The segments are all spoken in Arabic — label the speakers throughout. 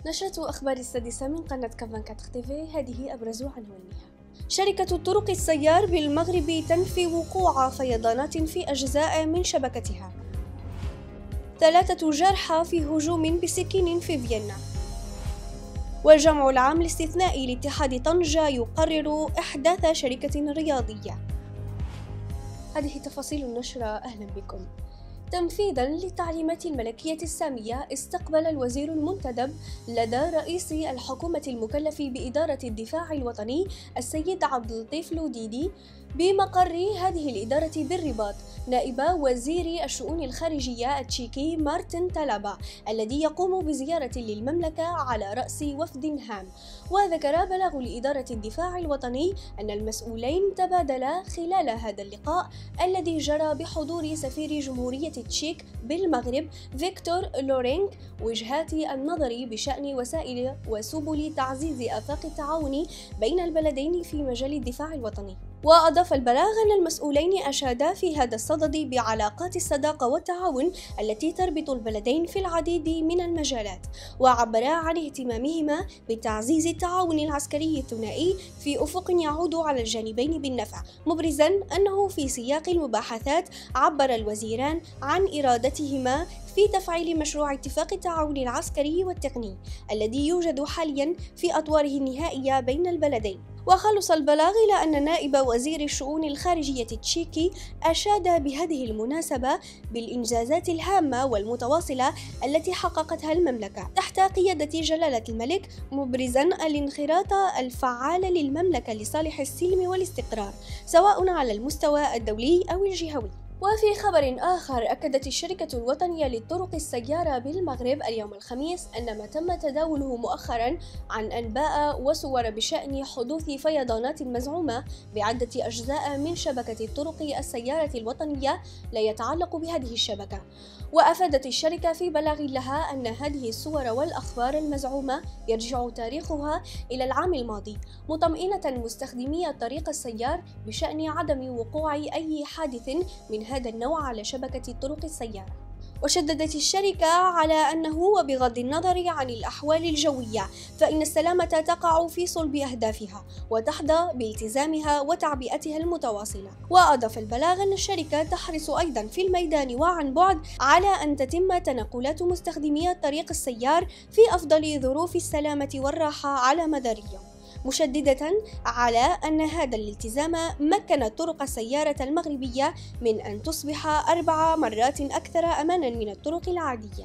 Speaker 1: نشرة أخبار السادسة من قناة كافانكاتر تيفي. هذه أبرز عناوينها. شركة طرق السيار بالمغرب تنفي وقوع فيضانات في أجزاء من شبكتها. 3 جرحى في هجوم بسكين في فيينا. والجمع العام الاستثنائي لاتحاد طنجة يقرر إحداث شركة رياضية. هذه تفاصيل النشرة، أهلا بكم. تنفيذاً للتعليمات الملكية السامية، استقبل الوزير المنتدب لدى رئيس الحكومة المكلف بإدارة الدفاع الوطني السيد عبد اللطيف لوديدي بمقر هذه الإدارة بالرباط نائب وزير الشؤون الخارجية التشيكي مارتن تالابا، الذي يقوم بزيارة للمملكة على رأس وفد هام. وذكر بلاغ لإدارة الدفاع الوطني أن المسؤولين تبادلا خلال هذا اللقاء الذي جرى بحضور سفير جمهورية التشيك بالمغرب فيكتور لورينغ وجهات النظر بشأن وسائل وسبل تعزيز آفاق التعاون بين البلدين في مجال الدفاع الوطني. وأضاف البلاغ أن المسؤولين أشادا في هذا الصدد بعلاقات الصداقة والتعاون التي تربط البلدين في العديد من المجالات، وعبرا عن اهتمامهما بتعزيز التعاون العسكري الثنائي في أفق يعود على الجانبين بالنفع، مبرزا أنه في سياق المباحثات عبر الوزيران عن إرادتهما في تفعيل مشروع اتفاق التعاون العسكري والتقني الذي يوجد حاليا في أطواره النهائية بين البلدين. وخلص البلاغ إلى أن نائب وزير الشؤون الخارجية التشيكي أشاد بهذه المناسبة بالإنجازات الهامة والمتواصلة التي حققتها المملكة تحت قيادة جلالة الملك، مبرزا الانخراط الفعال للمملكة لصالح السلم والاستقرار سواء على المستوى الدولي أو الجهوي. وفي خبر آخر، أكدت الشركة الوطنية للطرق السيارة بالمغرب اليوم الخميس أن ما تم تداوله مؤخرا عن أنباء وصور بشأن حدوث فيضانات مزعومة بعدة أجزاء من شبكة طرق السيارة الوطنية لا يتعلق بهذه الشبكة. وأفادت الشركة في بلاغ لها أن هذه الصور والأخبار المزعومة يرجع تاريخها إلى العام الماضي، مطمئنة مستخدمي الطريق السيار بشأن عدم وقوع أي حادث من هذا النوع على شبكة طرق السيارة. وشددت الشركة على أنه وبغض النظر عن الأحوال الجوية فإن السلامة تقع في صلب أهدافها وتحظى بالتزامها وتعبئتها المتواصلة. وأضاف البلاغ أن الشركة تحرص أيضا في الميدان وعن بعد على أن تتم تنقلات مستخدمي الطريق السيار في أفضل ظروف السلامة والراحة على مدار اليوم، مشددة على أن هذا الالتزام مكن طرق السيارة المغربية من أن تصبح 4 مرات أكثر أمانا من الطرق العادية.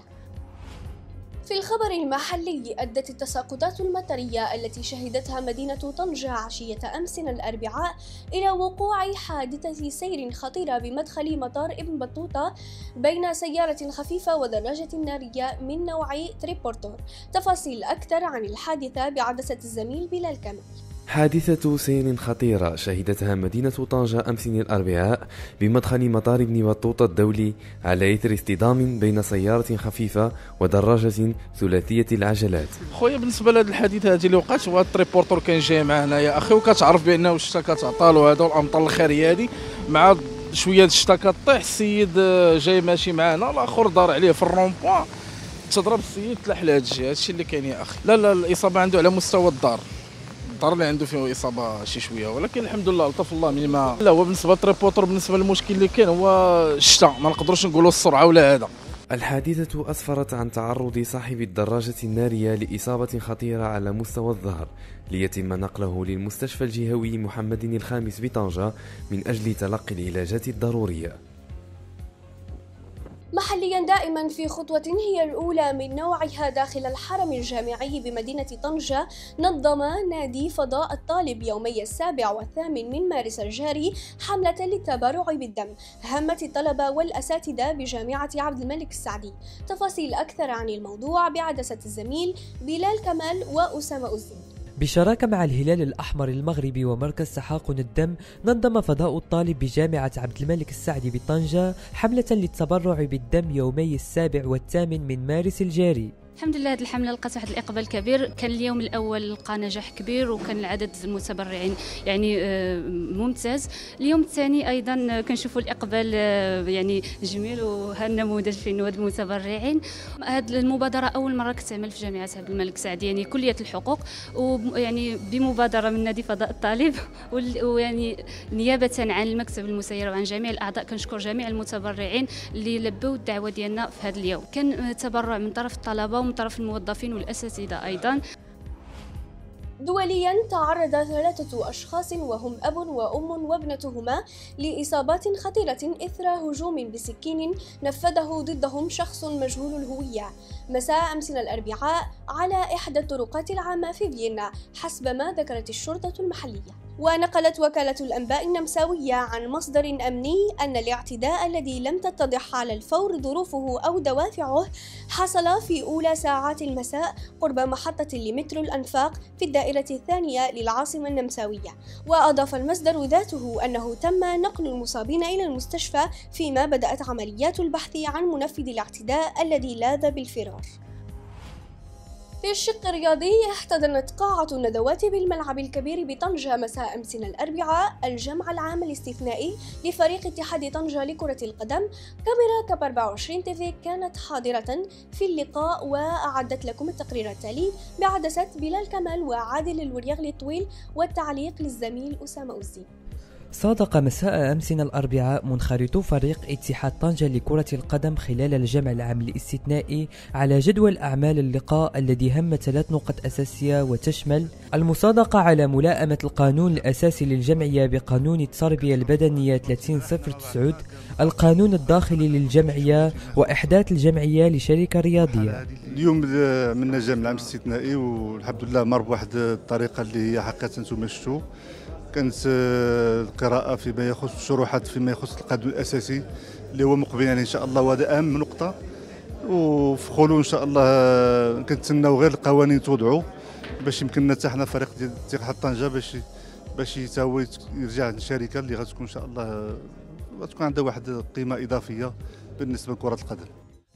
Speaker 1: في الخبر المحلي، أدت التساقطات المطرية التي شهدتها مدينة طنجة عشية أمس الأربعاء إلى وقوع حادثة سير خطيرة بمدخل مطار ابن بطوطة بين سيارة خفيفة ودراجة نارية من نوع تريبورتور. تفاصيل أكثر عن الحادثة بعدسة الزميل بلال كمال.
Speaker 2: حادثة سير خطيرة شهدتها مدينة طنجة أمس الأربعاء بمدخل مطار ابن بطوطة الدولي على إثر اصطدام بين سيارة خفيفة ودراجة ثلاثية العجلات.
Speaker 3: خويا بالنسبة لهذا الحادث هذه اللي وقعت، هو التريبورتور كان جاي معنا يا أخي، وكتعرف بأنه الشتا كتعطالو هذا والأمطار الخارية هذه مع شوية الشتا كطيح، السيد جاي ماشي معنا، الآخر دار عليه في الرومبوان تضرب السيد تلاح لهذا الجهة. هادشي اللي كاين يا أخي. لا الإصابة عنده على مستوى الدار اللي عنده فيه إصابة شي شوية، ولكن الحمد لله لطف الله من ما. لا هو بالنسبة للتريبورتور، بالنسبة للمشكل اللي كاين هو الشتا، ما نقدروش نقولوا السرعة ولا هذا.
Speaker 2: الحادثة أسفرت عن تعرض صاحب الدراجة النارية لإصابة خطيرة على مستوى الظهر، ليتم نقله للمستشفى الجهوي محمد الخامس بطنجة من أجل تلقي العلاجات الضرورية.
Speaker 1: محليا دائما، في خطوة هي الأولى من نوعها داخل الحرم الجامعي بمدينة طنجة، نظم نادي فضاء الطالب يومي 7 و8 من مارس الجاري حملة للتبرع بالدم هامت الطلبة والأساتذة بجامعة عبد الملك السعدي. تفاصيل أكثر عن الموضوع بعدسة الزميل بلال كمال وأسامة الزين.
Speaker 4: بشراكة مع الهلال الأحمر المغربي ومركز تحاقن الدم، نظم فضاء الطالب بجامعة عبد الملك السعدي بطنجة حملة للتبرع بالدم يومي 7 و8 من مارس الجاري.
Speaker 5: الحمد لله هذه الحمله لقات واحد الاقبال كبير. كان اليوم الاول لقى نجاح كبير وكان العدد المتبرعين يعني ممتاز. اليوم الثاني ايضا كنشوفوا الاقبال يعني جميل، وهذا النموذج فين هاد المتبرعين. هذه المبادره اول مره كتعمل في جامعه عبد الملك سعد يعني كليه الحقوق، ويعني بمبادره من نادي فضاء الطالب ويعني نيابه عن المكتب المسير وعن جميع الاعضاء كنشكر جميع المتبرعين اللي لبوا الدعوه ديالنا في هذا اليوم. كان تبرع من طرف الطلبه ومن طرف الموظفين والأساتذة أيضا.
Speaker 1: دوليا تعرض 3 أشخاص وهم أب وأم وابنتهما لإصابات خطيرة إثر هجوم بسكين نفذه ضدهم شخص مجهول الهوية مساء أمس الأربعاء على إحدى الطرقات العامة في فيينا حسب ما ذكرت الشرطة المحلية. ونقلت وكالة الأنباء النمساوية عن مصدر أمني أن الاعتداء الذي لم تتضح على الفور ظروفه أو دوافعه حصل في أولى ساعات المساء قرب محطة لمترو الأنفاق في الدائرة الثانية للعاصمة النمساوية. وأضاف المصدر ذاته أنه تم نقل المصابين إلى المستشفى فيما بدأت عمليات البحث عن منفذ الاعتداء الذي لاذ بالفرار. في الشق الرياضي احتضنت قاعة الندوات بالملعب الكبير بطنجة مساء أمس الأربعاء الجمع العام الاستثنائي لفريق اتحاد طنجة لكرة القدم. كاميرا كاب 24 تيفي كانت حاضرة في اللقاء وأعدت لكم التقرير التالي بعدسة بلال كمال وعادل الوريغلي الطويل والتعليق للزميل أسامة الزين.
Speaker 4: صادق مساء أمس الأربعاء منخرطو فريق اتحاد طنجة لكرة القدم خلال الجمع العام الاستثنائي على جدول أعمال اللقاء الذي هم 3 نقط أساسية وتشمل المصادقة على ملائمة القانون الأساسي للجمعية بقانون التربية البدنية 3009، القانون الداخلي للجمعية، وإحداث الجمعية لشركة رياضية.
Speaker 6: اليوم من الجمع العام الاستثنائي والحمد لله مر بواحد الطريقة اللي هي حقيقة انتم شفتوا. كانت القراءة فيما يخص الشروحات فيما يخص القانون الأساسي اللي هو مقبلين عليه إن شاء الله، وهذا أهم نقطة. وفي خلو إن شاء الله كنتسناو غير القوانين توضعوا باش يمكننا حتى حنا فريق ديال اتحاد طنجة باش هو يرجع للشركة اللي غتكون إن شاء الله غتكون عندها واحد القيمة إضافية بالنسبة لكرة القدم.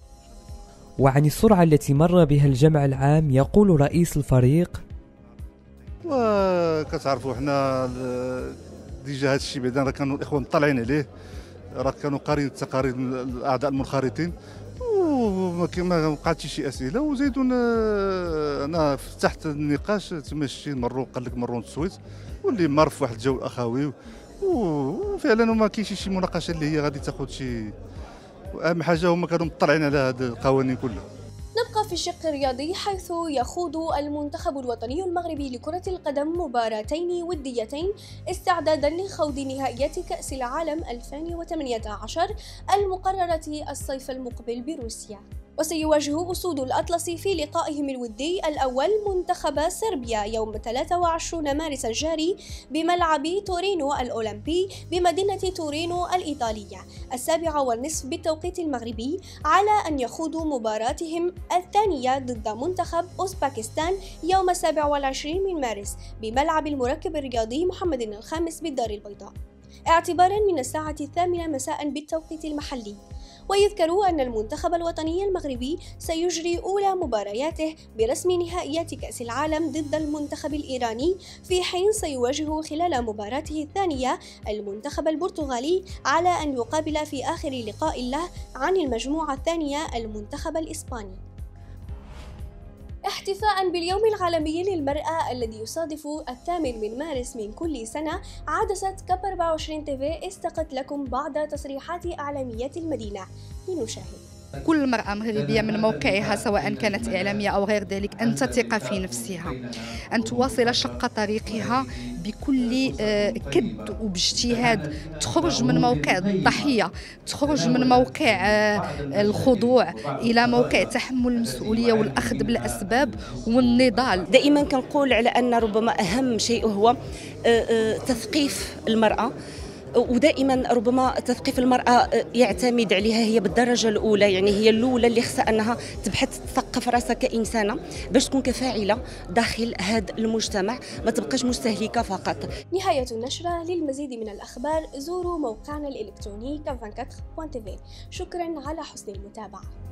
Speaker 4: وعن السرعة التي مر بها الجمع العام يقول رئيس الفريق:
Speaker 6: وكتعرفوا حنا ديجا هذا الشيء بعدا راه كانوا الاخوان مطلعين عليه، راه كانوا قارين التقارير من الاعضاء المنخرطين وما وقعتش شي اسئله. وزيدوا انا فتحت النقاش تما شي مروا قال لك مروا التصويت واللي مر في واحد الجو اخوي وفعلا وما كاينش شي مناقشه اللي هي غادي تاخذ شي. واهم حاجه هما كانوا مطلعين على هذه القوانين كلها.
Speaker 1: نبقى في الشق الرياضي حيث يخوض المنتخب الوطني المغربي لكرة القدم مباراتين وديتين استعدادا لخوض نهائيات كأس العالم 2018 المقررة الصيف المقبل بروسيا. وسيواجه أسود الأطلس في لقائهم الودي الأول منتخب صربيا يوم 23 مارس الجاري بملعب تورينو الأولمبي بمدينة تورينو الإيطالية 7:30 بالتوقيت المغربي، على أن يخوضوا مباراتهم الثانية ضد منتخب أوزباكستان يوم 27 من مارس بملعب المركب الرياضي محمد الخامس بالدار البيضاء اعتبارا من الساعة 8 مساء بالتوقيت المحلي. ويذكر أن المنتخب الوطني المغربي سيجري أولى مبارياته برسم نهائيات كأس العالم ضد المنتخب الإيراني، في حين سيواجه خلال مباراته الثانية المنتخب البرتغالي، على أن يقابل في آخر لقاء له عن المجموعة الثانية المنتخب الإسباني. احتفاء باليوم العالمي للمرأة الذي يصادف 8 من مارس من كل سنة، عدسة كاب 24 تيفي استقت لكم بعض تصريحات إعلاميات المدينة. لنشاهد.
Speaker 7: كل مرأة مغربية من موقعها سواء كانت إعلامية أو غير ذلك أن تثق في نفسها، أن تواصل شق طريقها بكل كد وباجتهاد، تخرج من موقع الضحية، تخرج من موقع الخضوع إلى موقع تحمل المسؤولية والأخذ بالأسباب والنضال.
Speaker 8: دائما كنقول على أن ربما أهم شيء هو تثقيف المرأة، ودائما ربما تثقيف المرأة يعتمد عليها هي بالدرجة الأولى، يعني هي الأولى اللي خصها أنها تبحث تثقف راسها كإنسانة باش تكون كفاعلة داخل هذا المجتمع، ما تبقاش مستهلكة فقط.
Speaker 1: نهاية النشرة. للمزيد من الأخبار زوروا موقعنا الإلكتروني كاب24.tv. شكرا على حسن المتابعة.